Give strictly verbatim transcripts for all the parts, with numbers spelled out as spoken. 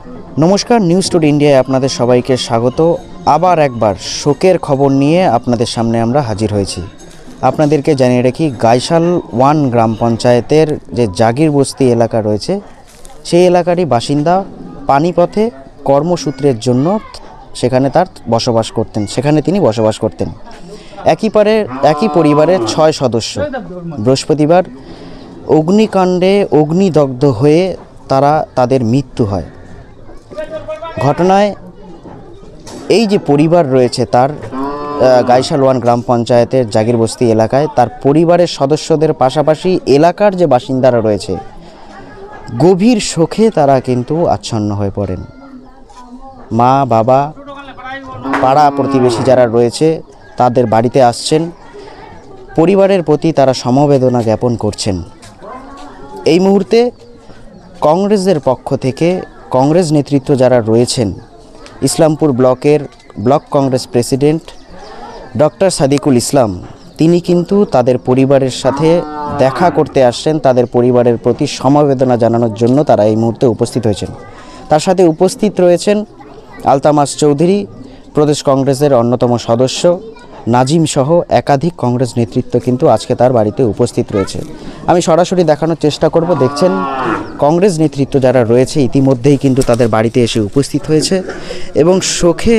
नमस्कार निউজ today India আপনাদের সবাইকে স্বাগত। আবার একবার শোকের খবর নিয়ে আপনাদের সামনে আমরা হাজির হয়েছি। আপনাদেরকে জানিয়ে রাখি গাইশাল ওয়ান গ্রাম পঞ্চায়েতের যে জাগির বস্তি এলাকা রয়েছে সেই এলাকারই বাসিন্দা পানিপথে কর্মসূত্রের জন্য সেখানে তার বসবাস করতেন সেখানে তিনি বসবাস করতেন একই পারে একই পরিবারের ছয় সদস্য বৃহস্পতিবার অগ্নিকাণ্ডে অগ্নিদগ্ধ হয়ে তারা তাদের মৃত্যু হয়। ঘটনায় এই যে পরিবার রয়েছে তার গাইশাল ওয়ান গ্রাম পঞ্চায়েতের জাগির বস্তি এলাকায় তার পরিবারের সদস্যদের পাশাপাশি এলাকার যে বাসিন্দারা রয়েছে গভীর শোকে তারা কিন্তু আচ্ছন্ন হয়ে পড়েন। মা বাবা পাড়া প্রতিবেশী যারা রয়েছে তাদের বাড়িতে আসছেন, পরিবারের প্রতি তারা সমবেদনা জ্ঞাপন করছেন। এই মুহূর্তে কংগ্রেসের পক্ষ থেকে কংগ্রেস নেতৃত্ব যারা রয়েছেন ইসলামপুর ব্লকের block Congress president doctor Sadikul Islam তিনি কিন্তু তাদের পরিবারের সাথে দেখা করতে আসছেন, তাদের পরিবারের প্রতি সমবেদনা জানানোর জন্য তারা এই মুহূর্তে উপস্থিত হয়েছেন। তার সাথে উপস্থিত রয়েছেন আলতামাস চৌধুরী, প্রদেশ কংগ্রেসের অন্যতম সদস্য নাজিম সহ একাধিক কংগ্রেস নেতৃত্ব কিন্তু আজকে তার বাড়িতে উপস্থিত রয়েছে। আমি সরাসরি দেখানোর চেষ্টা করব। দেখছেন কংগ্রেস নেতৃত্ব যারা রয়েছে ইতিমধ্যেই কিন্তু তাদের বাড়িতে এসে উপস্থিত হয়েছে এবং শোকে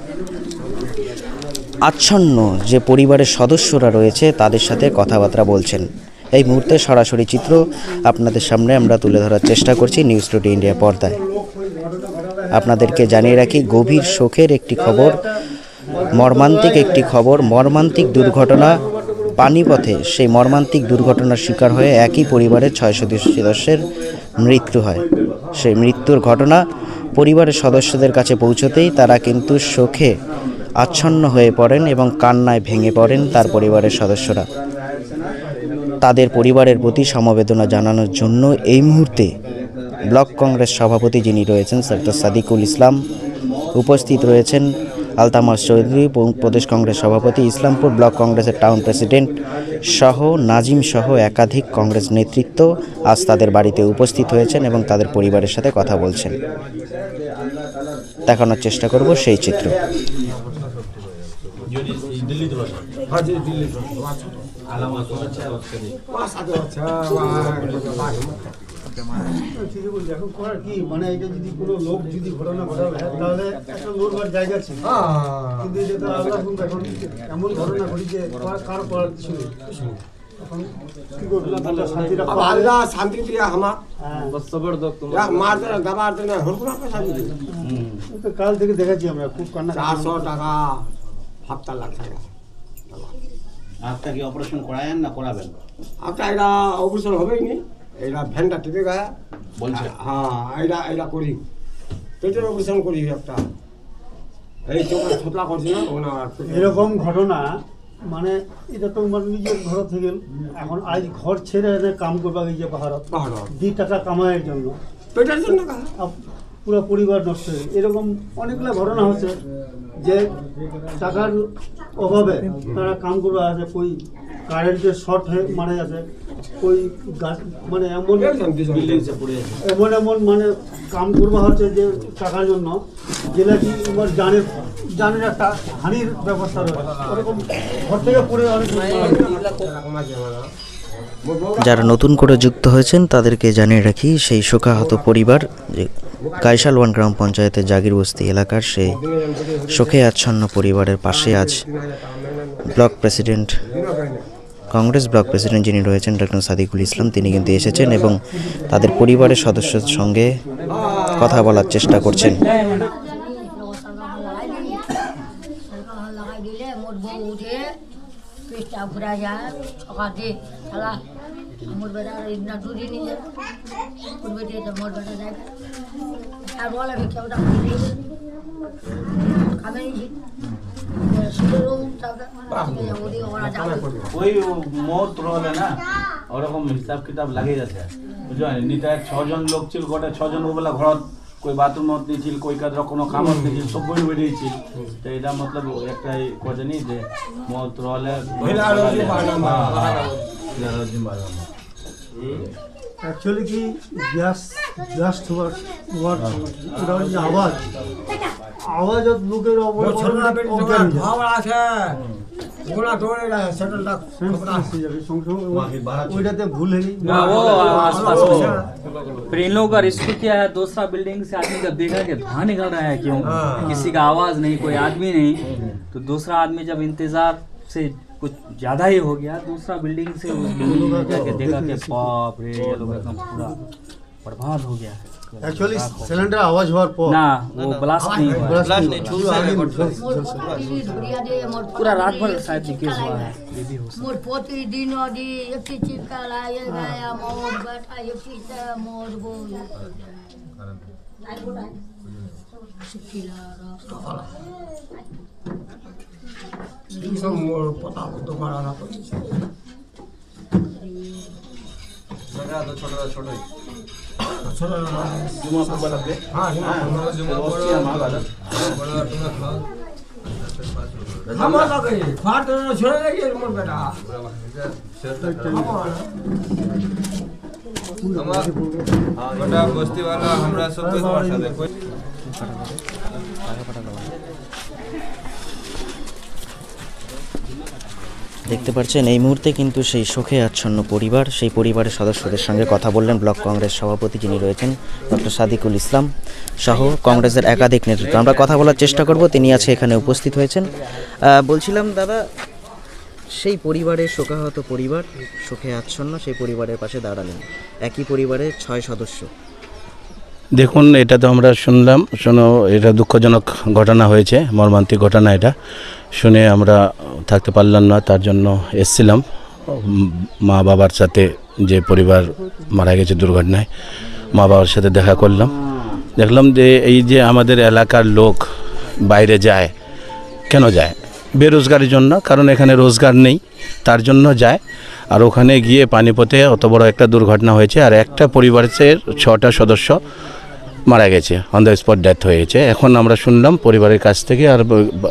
আচ্ছন্ন যে পরিবারের সদস্যরা রয়েছে তাদের সাথে কথাবার্তা বলছেন। এই মুহূর্তে সরাসরি চিত্র আপনাদের সামনে আমরা তুলে ধরার চেষ্টা করছি নিউজ টুডে ইন্ডিয়া পর্দায়। আপনাদেরকে জানিয়ে রাখি গভীর শোকের একটি খবর, মর্মান্তিক একটি খবর, মর্মান্তিক দুর্ঘটনা পানিপথে। সেই মর্মান্তিক দুর্ঘটনার শিকার হয়ে একই পরিবারের ছয় সদস্যের মৃত্যু হয়। সেই মৃত্যুর ঘটনা পরিবারের সদস্যদের কাছে পৌঁছতেই তারা কিন্তু শোকে আচ্ছন্ন হয়ে পড়েন এবং কান্নায় ভেঙে পড়েন তার পরিবারের সদস্যরা। তাদের পরিবারের প্রতি সমবেদনা জানানোর জন্য এই মুহূর্তে ব্লক কংগ্রেস সভাপতি যিনি রয়েছেন ডক্টর সাদিকুল ইসলাম, উপস্থিত রয়েছেন আলতামাস চৌধুরী, প্রদেশ কংগ্রেস সভাপতি, ইসলামপুর ব্লক কংগ্রেসের টাউন প্রেসিডেন্ট সহ নাজিম সহ একাধিক কংগ্রেস নেতৃত্ব আজ তাদের বাড়িতে উপস্থিত হয়েছেন এবং তাদের পরিবারের সাথে কথা বলছেন। দেখানোর চেষ্টা করব সেই চিত্র। মানে এটা যদি কোনো লোক যদি ঘটনা ঘটাবে তাহলে একটা লড়বার জায়গা ছিল, কিন্তু এটা তো আল্লাহ এখন এমন ঘটনা ঘটিছে কারো করার কিছু নেই। এখন কি করবো, শান্তি রাখবো, আল্লাহ শান্তি দিয়ে আমার কাল থেকে দেখাচ্ছি আমরা খুব কান্না। চারশো টাকা হাপ্তা লাগছে। आपका কি অপারেশন করায়েন না করাবেন? আপনার এটা অপারেশন হবেই নি, এটা ভ্যানটা টিপে গায়ে বলছে। হ্যাঁ এটা এটা করি, পেটের অপারেশন করি একটা, এই চোখে ছোটলা করছি না ওনা। এরকম ঘটনা মানে এটা তো মানে নিজের ঘর থেকে এখন আজ ঘর ছেড়ে এনে কাম করবা গিয়ে পাহাড়ত দুই টাকা কামাইয়ের জন্য, পেটের জন্য পুরো পরিবার নষ্ট হয়ে এরকম অনেকগুলো ঘটনা হচ্ছে যে টাকার অভাবে তারা কাম করবে আছে, কই কারেন্টের শর্ট হয়ে মারা যাচ্ছে, কই গাছ মানে এমন এমন এমন মানে কাম করবা হচ্ছে যে টাকার জন্য যেটা কি তোমার জানের জানের একটা হানির ব্যবস্থা রয়েছে, ওরকম ঘর থেকে পড়ে অনেক। যারা নতুন করে যুক্ত হয়েছেন তাদেরকে জানিয়ে রাখি সেই শোকাহত পরিবার যে গাইশাল ওয়ান গ্রাম পঞ্চায়েতের জাগির বস্তি এলাকার সেই শোকে আচ্ছন্ন পরিবারের পাশে আজ block president Congress block president যিনি রয়েছেন ডক্টর সাদিকুল ইসলাম তিনি কিন্তু এসেছেন এবং তাদের পরিবারের সদস্যদের সঙ্গে কথা বলার চেষ্টা করছেন। আমার বেটা ইন্না দূরে নিয়ে করবে তো মোর বেটা যায় আর বলা ভিক্ষাটা খাবে নি ওই মত রলে না ওরকম হিসাব কিতাব লাগে যাচ্ছে বুঝলেন। নিতে ছজন লোক ছিল, গোটা ছজন ওবেলা ঘরত कोई बाथरूम मत नहीं कोई कदर कोनो काम नहीं सब बोल बैठे छी तो एटा मतलब एकटा कोजे नहीं जे मत रहले पहिला रोजी बारना बारना रोजी बारना অ্যাকচুয়ালি কি গ্যাস গ্যাস হওয়ার হওয়ার ওটা হচ্ছে আওয়াজ আওয়াজ লোকের অজ্ঞান আছে ওরা দৌড়ে সেটেলটা ওইটাতে ভুল হয়নি हाँ, वो आसपास में है। फिर इन लोगों का रिस्क क्या है, दूसरा बिल्डिंग से आदमी जब देखा कि धुआं निकल रहा है क्यों, किसी का आवाज नहीं, कोई आदमी नहीं, तो दूसरा आदमी जब इंतजार से कुछ ज्यादा ही हो गया, दूसरा बिल्डिंग से उस बिल्डिंग में जाके देखा कि बाप रे ये लोग एकदम पूरा बर्बाद हो गया। অ্যাকচুয়ালি সিলিন্ডার আওয়াজ হওয়ার পর ना वो ब्लास्ट नहीं हुआ, ব্লাস্ট নেই ছুটে আগে पूरा रात भर शायद लीकेज हुआ है, ये भी हो सकता मोर पोती दिनो दी एकटी चिपका लाए गया मोर बैठा एकटी से मोर गो সব মোর পতা তো মারা না পড়ছে छोटा तो छोटा छोटा ही ছোট जुमा पर बना दे হ্যাঁ হ্যাঁ जुमा बड़ा मांगा था बड़ा टुना खाओ আমার লাগে ফাট ছোড়ে লাগে মোর বেটা बड़ा बस्ती वाला हमरा सब कुछ भाषा देखो দেখতে পাচ্ছেন এই মুহূর্তে কিন্তু সেই শোকে আচ্ছন্ন পরিবার, সেই পরিবারের সদস্যদের সঙ্গে কথা বললেন ব্লক কংগ্রেস সভাপতি যিনি রয়েছেন ডক্টর সাদিকুল ইসলাম সহ কংগ্রেসের একাধিক নেতৃত্ব। আমরা কথা বলার চেষ্টা করব, তিনি আজকে এখানে উপস্থিত হয়েছেন। আহ, বলছিলাম দাদা, সেই পরিবারের শোকাহত পরিবার, শোকে আচ্ছন্ন সেই পরিবারের পাশে দাঁড়ালেন, একই পরিবারের ছয় সদস্য। দেখুন, এটা তো আমরা শুনলাম, শোনো এটা দুঃখজনক ঘটনা হয়েছে, মর্মান্তিক ঘটনা। এটা শুনে আমরা থাকতে পারলাম না, তার জন্য এসছিলাম মা বাবার সাথে, যে পরিবার মারা গেছে দুর্ঘটনায়, মা বাবার সাথে দেখা করলাম। দেখলাম যে এই যে আমাদের এলাকার লোক বাইরে যায়, কেন যায়? বেরোজগারের জন্য, কারণ এখানে রোজগার নেই, তার জন্য যায়। আর ওখানে গিয়ে পানিপথে অত বড় একটা দুর্ঘটনা হয়েছে, আর একটা পরিবারের ছটা সদস্য মারা গেছে, অন দ্য স্পট ডেথ হয়েছে। এখন আমরা শুনলাম পরিবারের কাছ থেকে আর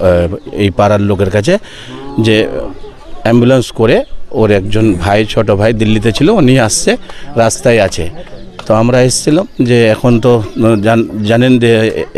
এই পাড়ার লোকের কাছে যে অ্যাম্বুলেন্স করে ওর একজন ভাই, ছোট ভাই দিল্লিতে ছিল, ও নিয়ে আসছে, রাস্তায় আছে। তো আমরা এসেছিলাম যে এখন তো জানেন যে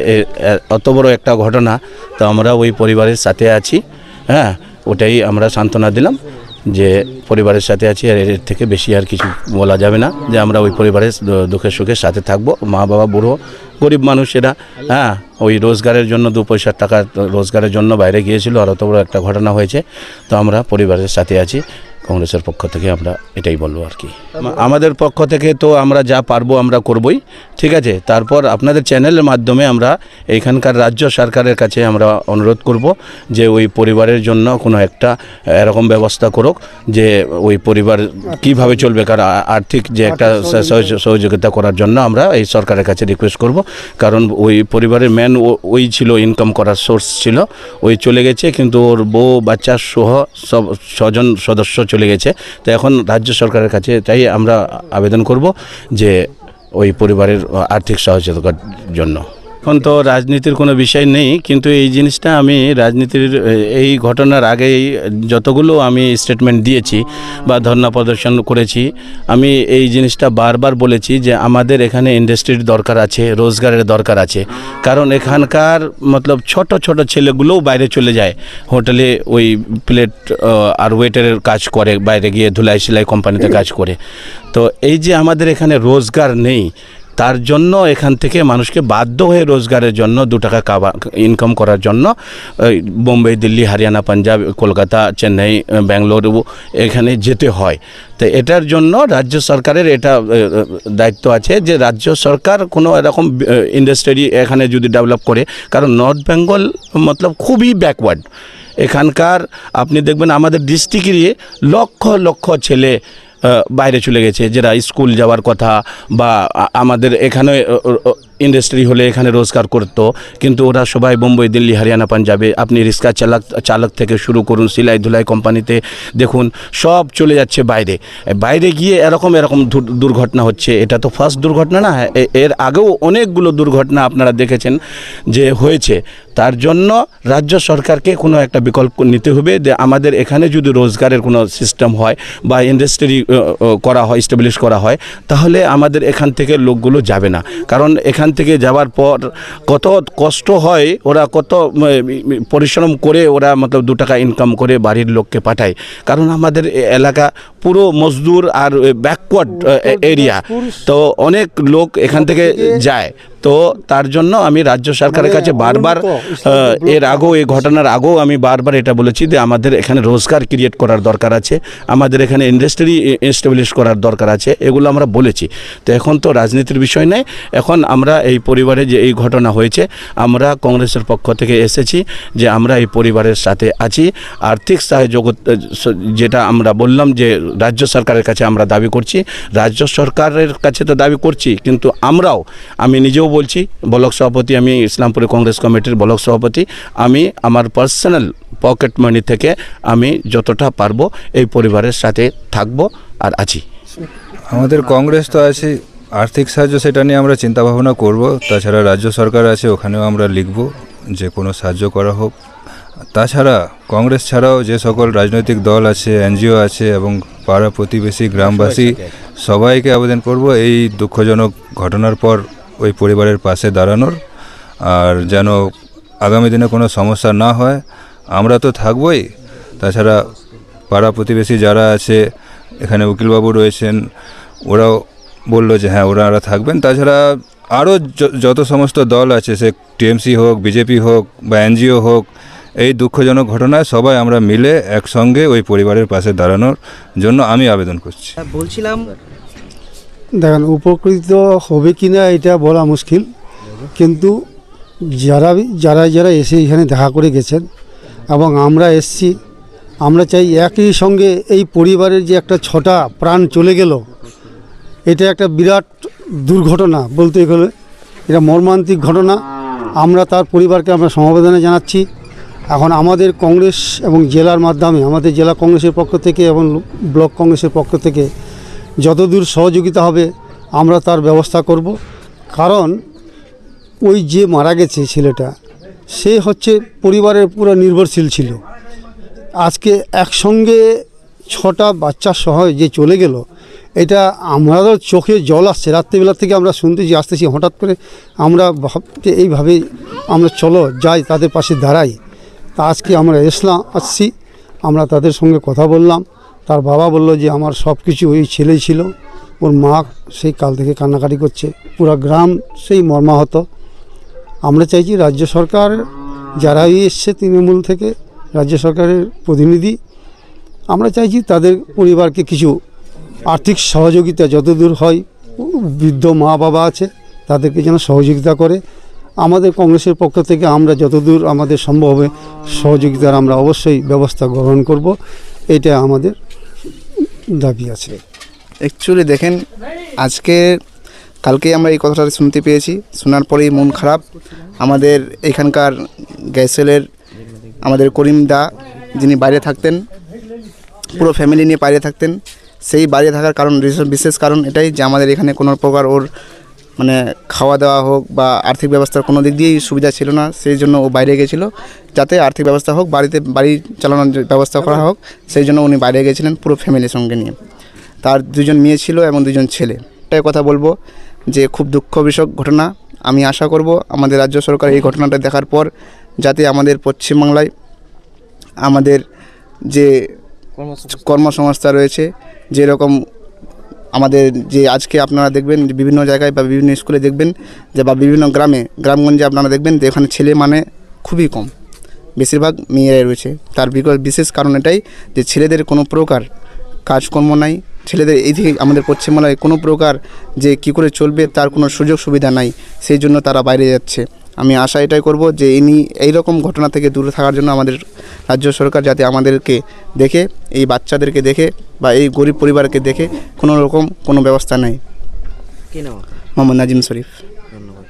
অত বড় একটা ঘটনা, তো আমরা ওই পরিবারের সাথে আছি। হ্যাঁ, ওটাই আমরা সান্ত্বনা দিলাম যে পরিবারের সাথে আছি, আর এর থেকে বেশি আর কিছু বলা যাবে না, যে আমরা ওই পরিবারের দুঃখের সুখের সাথে থাকবো। মা বাবা বুড়ো গরিব মানুষেরা, হ্যাঁ, ওই রোজগারের জন্য দু পয়সা টাকা রোজগারের জন্য বাইরে গিয়েছিল, আর অত বড় একটা ঘটনা হয়েছে। তো আমরা পরিবারের সাথে আছি, কংগ্রেসের পক্ষ থেকে আমরা এটাই বলবো আর কি। আমাদের পক্ষ থেকে তো আমরা যা পারবো আমরা করবই, ঠিক আছে। তারপর আপনাদের চ্যানেলের মাধ্যমে আমরা এইখানকার রাজ্য সরকারের কাছে আমরা অনুরোধ করব যে ওই পরিবারের জন্য কোনো একটা এরকম ব্যবস্থা করুক, যে ওই পরিবার কিভাবে চলবে, কারণ আর্থিক যে একটা সহযোগিতা করার জন্য আমরা এই সরকারের কাছে রিকোয়েস্ট করব। কারণ ওই পরিবারের মেন ওই ছিল, ইনকাম করার সোর্স ছিল, ওই চলে গেছে, কিন্তু ওর বউ বাচ্চা সহ সব ছজন সদস্য চলে গেছে। তো এখন রাজ্য সরকারের কাছে তাই আমরা আবেদন করব যে ওই পরিবারের আর্থিক সহযোগিতার জন্য। এখন তো রাজনীতির কোনো বিষয় নেই, কিন্তু এই জিনিসটা আমি রাজনীতির এই ঘটনার আগেই যতগুলো আমি স্টেটমেন্ট দিয়েছি বা ধর্ণা প্রদর্শন করেছি, আমি এই জিনিসটা বারবার বলেছি যে আমাদের এখানে ইন্ডাস্ট্রির দরকার আছে, রোজগারের দরকার আছে। কারণ এখানকার মতলব ছোট ছোট ছেলেগুলোও বাইরে চলে যায়, হোটেলে ওই প্লেট আর ওয়েটারের কাজ করে, বাইরে গিয়ে ধুলাই সেলাই কোম্পানিতে কাজ করে। তো এই যে আমাদের এখানে রোজগার নেই, তার জন্য এখান থেকে মানুষকে বাধ্য হয়ে রোজগারের জন্য দু টাকা কাবা ইনকাম করার জন্য বোম্বে, দিল্লি, হরিয়ানা, পাঞ্জাব, কলকাতা, চেন্নাই, ব্যাঙ্গালোর এখানে যেতে হয়। তো এটার জন্য রাজ্য সরকারের এটা দায়িত্ব আছে যে রাজ্য সরকার কোনো এরকম ইন্ডাস্ট্রি এখানে যদি ডেভেলপ করে, কারণ নর্থ বেঙ্গল মতলব খুবই ব্যাকওয়ার্ড। এখানকার আপনি দেখবেন আমাদের ডিস্ট্রিক্টেরই লক্ষ লক্ষ ছেলে বাইরে চলে গেছে, যারা স্কুল যাওয়ার কথা, বা আমাদের এখানে ইন্ডাস্ট্রি হলে এখানে রোজগার করতো, কিন্তু ওরা সবাই বোম্বাই, দিল্লি, হরিয়ানা, পাঞ্জাবে। আপনি রিক্সা চালক চালক থেকে শুরু করুন, সেলাই ধুলাই কোম্পানিতে দেখুন, সব চলে যাচ্ছে বাইরে। বাইরে গিয়ে এরকম এরকম দুর- দুর্ঘটনা হচ্ছে। এটা তো ফার্স্ট দুর্ঘটনা না, এ- এর আগেও অনেকগুলো দুর্ঘটনা আপনারা দেখেছেন যে হয়েছে। তার জন্য রাজ্য সরকারকে কোনো একটা বিকল্প নিতে হবে, যে আমাদের এখানে যদি রোজগারের কোনো সিস্টেম হয় বা ইন্ডাস্ট্রি করা হয়, স্টাবলিশ করা হয়, তাহলে আমাদের এখান থেকে লোকগুলো যাবে না। কারণ এখান থেকে যাওয়ার পর কত কষ্ট হয়, ওরা কত উম, পরিশ্রম করে ওরা মতলব দু টাকা ইনকাম করে বাড়ির লোককে পাঠায়। কারণ আমাদের এ এলাকা পুরো মজদুর আর ব্যাকওয়ার্ড এরিয়া, তো অনেক লোক এখান থেকে যায়। তো তার জন্য আমি রাজ্য সরকারের কাছে বারবার আহ, এর আগেও, এই ঘটনার আগেও আমি বারবার এটা বলেছি যে আমাদের এখানে রোজগার ক্রিয়েট করার দরকার আছে, আমাদের এখানে ইন্ডাস্ট্রি এস্টাবলিশ করার দরকার আছে, এগুলো আমরা বলেছি। তো এখন তো রাজনীতির বিষয় নেই, এখন আমরা এই পরিবারে যে এই ঘটনা হয়েছে, আমরা কংগ্রেসের পক্ষ থেকে এসেছি যে আমরা এই পরিবারের সাথে আছি। আর্থিক সাহায্য যেটা আমরা বললাম যে রাজ্য সরকারের কাছে আমরা দাবি করছি, রাজ্য সরকারের কাছে তো দাবি করছি, কিন্তু আমরাও, আমি নিজেও বলছি, ব্লক সভাপতি, আমি ইসলামপুরে কংগ্রেস কমিটির ব্লক সভাপতি, আমি আমার পার্সোনাল পকেট মানি থেকে আমি যতটা পারবো এই পরিবারের সাথে থাকবো আর আছি। আমাদের কংগ্রেস তো আছে, আর্থিক সাহায্য সেটা নিয়ে আমরা চিন্তা ভাবনা করব। তাছাড়া রাজ্য সরকার আছে, ওখানেও আমরা লিখব যে কোনো সাহায্য করা হোক। তাছাড়া কংগ্রেস ছাড়াও যে সকল রাজনৈতিক দল আছে, এনজিও আছে এবং পাড়া প্রতিবেশী গ্রামবাসী সবাইকে আবেদন করব এই দুঃখজনক ঘটনার পর ওই পরিবারের পাশে দাঁড়ানোর, আর যেন আগামী দিনে কোনো সমস্যা না হয়। আমরা তো থাকবই, তাছাড়া পাড়া প্রতিবেশী যারা আছে, এখানে উকিলবাবু রয়েছেন, ওরাও বললো যে হ্যাঁ ওরা থাকবেন। তাছাড়া আরও যত সমস্ত দল আছে, সে টিএমসি হোক, বিজেপি হোক বা এনজিও হোক, এই দুঃখজনক ঘটনায় সবাই আমরা মিলে একসঙ্গে ওই পরিবারের পাশে দাঁড়ানোর জন্য আমি আবেদন করছি। বলছিলাম, দেখেন উপকৃত হবে কি না এটা বলা মুশকিল, কিন্তু যারা যারা যারা এসে এখানে দেখা করে গেছেন এবং আমরা এসছি, আমরা চাই একই সঙ্গে এই পরিবারের যে একটা ছটা প্রাণ চলে গেল, এটা একটা বিরাট দুর্ঘটনা বলতে গেলে, এটা মর্মান্তিক ঘটনা। আমরা তার পরিবারকে আমরা সমবেদনা জানাচ্ছি। এখন আমাদের কংগ্রেস এবং জেলার মাধ্যমে, আমাদের জেলা কংগ্রেসের পক্ষ থেকে এবং ব্লক কংগ্রেসের পক্ষ থেকে যতদূর সহযোগিতা হবে আমরা তার ব্যবস্থা করব। কারণ ওই যে মারা গেছে ছেলেটা, সে হচ্ছে পরিবারের পুরো নির্ভরশীল ছিল। আজকে একসঙ্গে ছটা বাচ্চা সহ যে চলে গেল, এটা আমারও চোখে জল আসছে। রাত্রিবেলা থেকে আমরা শুনতেছি, আসতেছি, হঠাৎ করে আমরা ভাবতে এইভাবে আমরা চলো যাই, তাদের পাশে দাঁড়াই। তা আজকে আমরা এসলাম, আসছি, আমরা তাদের সঙ্গে কথা বললাম। তার বাবা বলল যে আমার সব কিছু ওই ছেলেই ছিল। ওর মা সেই কাল থেকে কান্নাকাটি করছে, পুরো গ্রাম সেই মর্মাহত। আমরা চাইছি রাজ্য সরকার যারাই এসছে তৃণমূল থেকে, রাজ্য সরকারের প্রতিনিধি, আমরা চাইছি তাদের পরিবারকে কিছু আর্থিক সহযোগিতা যতদূর হয়, বৃদ্ধ মা বাবা আছে তাদেরকে যেন সহযোগিতা করে। আমাদের কংগ্রেসের পক্ষ থেকে আমরা যতদূর আমাদের সম্ভব হবে সহযোগিতার আমরা অবশ্যই ব্যবস্থা গ্রহণ করব, এটা আমাদের দাবি আছে। অ্যাকচুয়ালি দেখেন, আজকে কালকে আমরা এই কথাটা শুনতে পেয়েছি, শোনার পরেই মন খারাপ। আমাদের এখানকার গ্যাসেলের আমাদের করিম দা, যিনি বাইরে থাকতেন, পুরো ফ্যামিলি নিয়ে বাইরে থাকতেন, সেই বাইরে থাকার কারণ, বিশেষ কারণ এটাই যে আমাদের এখানে কোনো প্রকার ওর মানে খাওয়া দাওয়া হোক বা আর্থিক ব্যবস্থার কোনো দিক দিয়েই সুবিধা ছিল না। সেই জন্য ও বাইরে গেছিলো, যাতে আর্থিক ব্যবস্থা হোক, বাড়িতে বাড়ি চালানোর ব্যবস্থা করা হোক, সেই জন্য উনি বাইরে গেছিলেন পুরো ফ্যামিলির সঙ্গে নিয়ে। তার দুজন মেয়ে ছিল এবং দুজন ছেলে। এটাই কথা বলবো যে খুব দুঃখ বিষয়ক ঘটনা। আমি আশা করব আমাদের রাজ্য সরকার এই ঘটনাটা দেখার পর যাতে আমাদের পশ্চিমবাংলায় আমাদের যে কর্মসংস্থা রয়েছে, যেরকম আমাদের যে আজকে আপনারা দেখবেন যে বিভিন্ন জায়গায় বা বিভিন্ন স্কুলে দেখবেন যে, বা বিভিন্ন গ্রামে গ্রামগঞ্জে আপনারা দেখবেন যে এখানে ছেলে মানে খুবই কম, বেশিরভাগ মেয়েরাই রয়েছে। তার বিশেষ কারণ এটাই যে ছেলেদের কোনো প্রকার কাজকর্ম নাই, ছেলেদের এই থেকে আমাদের পশ্চিমবাংলায় কোনো প্রকার যে কী করে চলবে তার কোনো সুযোগ সুবিধা নাই, সেই জন্য তারা বাইরে যাচ্ছে। আমি আশা এটাই করব যে ইনি এইরকম ঘটনা থেকে দূরে থাকার জন্য আমাদের রাজ্য সরকার যাতে আমাদেরকে দেখে, এই বাচ্চাদেরকে দেখে বা এই গরিব পরিবারকে দেখে কোনো রকম কোনো ব্যবস্থা নেই। মোহাম্মদ নাজিম শরীফ। ধন্যবাদ।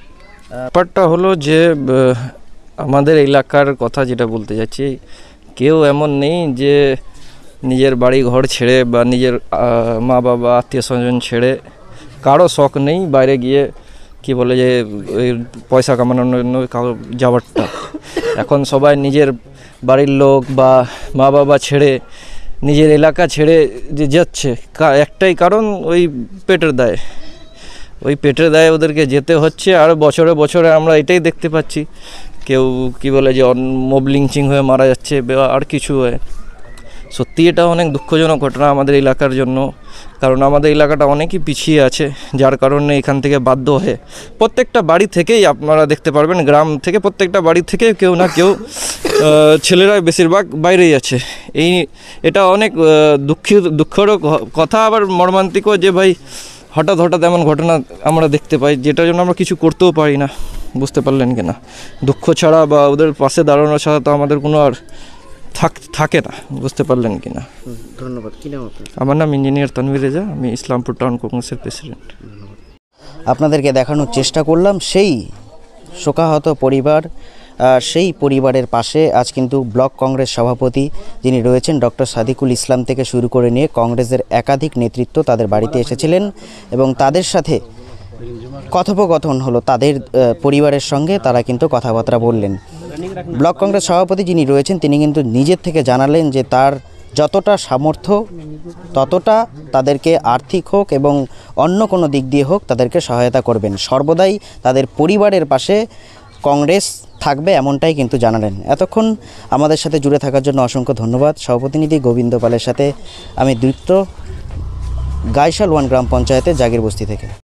ব্যাপারটা হলো যে আহ, আমাদের এলাকার কথা যেটা বলতে যাচ্ছি, কেউ এমন নেই যে নিজের বাড়ি ঘর ছেড়ে বা নিজের আহ, মা বাবা আত্মীয় স্বজন ছেড়ে, কারো শখ নেই বাইরে গিয়ে কি বলে যে ওই পয়সা কামানোর জন্য কারো যাওয়ারটা। এখন সবাই নিজের বাড়ির লোক বা মা বাবা ছেড়ে নিজের এলাকা ছেড়ে যে যাচ্ছে, কা- একটাই কারণ ওই পেটের দায়। ওই পেটের দায়ে ওদেরকে যেতে হচ্ছে। আর বছরে বছরে আমরা এটাই দেখতে পাচ্ছি, কেউ কি বলে যে মব লিঞ্চিং হয়ে মারা যাচ্ছে বা আর কিছু হয়ে। সত্যি এটা অনেক দুঃখজনক ঘটনা আমাদের এলাকার জন্য, কারণ আমাদের এলাকাটা অনেকই পিছিয়ে আছে, যার কারণে এখান থেকে বাধ্য হয়ে প্রত্যেকটা বাড়ি থেকেই আপনারা দেখতে পারবেন, গ্রাম থেকে প্রত্যেকটা বাড়ি থেকে কেউ না কেউ আহ, ছেলেরা বেশিরভাগ বাইরেই আছে। এই এটা অনেক আহ, দুঃখিত দুঃখেরও ক- কথা, আবার মর্মান্তিকও যে ভাই হঠাৎ হঠাৎ এমন ঘটনা আমরা দেখতে পাই, যেটার জন্য আমরা কিছু করতেও পারি না। বুঝতে পারলেন কি না? দুঃখ ছাড়া বা ওদের পাশে দাঁড়ানো ছাড়া তো আমাদের কোনো আর থাক থাকে না। বুঝতে পারলেন কি না? ধন্যবাদ। কী নাম আপনার? আমার নাম ইঞ্জিনিয়ার তানভীর রেজা, আমি ইসলামপুর টাউন কংগ্রেসের প্রেসিডেন্ট। আপনাদেরকে দেখানোর চেষ্টা করলাম সেই শোকাহত পরিবার, আহ, সেই পরিবারের পাশে আজ কিন্তু ব্লক কংগ্রেস সভাপতি যিনি রয়েছেন ডক্টর সাদিকুল ইসলাম থেকে শুরু করে নিয়ে কংগ্রেসের একাধিক নেতৃত্ব তাদের বাড়িতে এসেছিলেন এবং তাদের সাথে কথোপকথন হলো, তাদের আহ, পরিবারের সঙ্গে তারা কিন্তু কথাবার্তা বললেন। ব্লক কংগ্রেস সভাপতি যিনি রয়েছেন তিনি কিন্তু নিজের থেকে জানালেন যে তার যতটা সামর্থ্য ততটা তাদেরকে আর্থিক হোক এবং অন্য কোনো দিক দিয়ে হোক তাদেরকে সহায়তা করবেন, সর্বদাই তাদের পরিবারের পাশে কংগ্রেস থাকবে, এমনটাই কিন্তু জানালেন। এতক্ষণ আমাদের সাথে জুড়ে থাকার জন্য অসংখ্য ধন্যবাদ। সহপ্রতিনিধি গোবিন্দ পালের সাথে আমি দীপ্ত, গাইশাল ওয়ান গ্রাম পঞ্চায়েতের জাগির বস্তি থেকে।